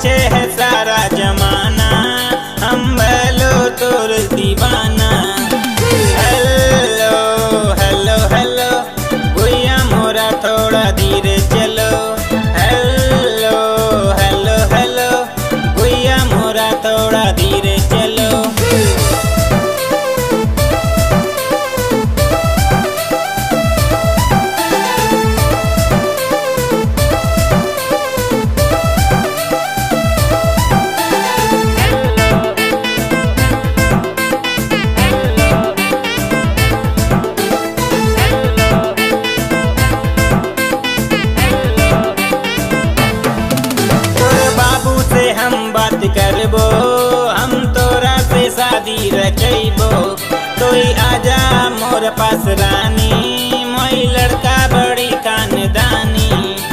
पीछे है सारा जमाना, हम भलो तोर दीवाना। हेलो हेलो हेलो भैया मोरा थोड़ा धीरे चलो। हेलो हेलो हेलो भैया मोरा थोड़ा धीरे चलो। हम बात करबो, हम तोरा से शादी रचैबो। तोई आजा मोर पास रानी, मोई लड़का बड़ी खानदानी।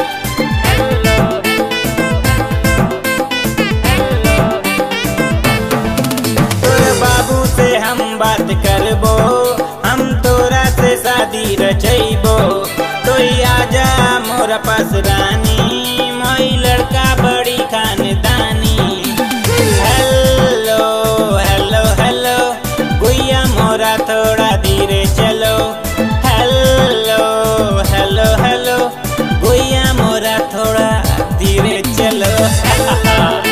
तोर बाबू से हम बात करबो, हम तोरा से शादी रचैबो। तोई आजा मोर पास रानी, मोई लड़का बड़ी खानदानी। हेलो हेलो हेलो भैया मोरा थोड़ा धीरे चलो। हेलो हेलो हेलो भैया मोरा थोड़ा धीरे चलो।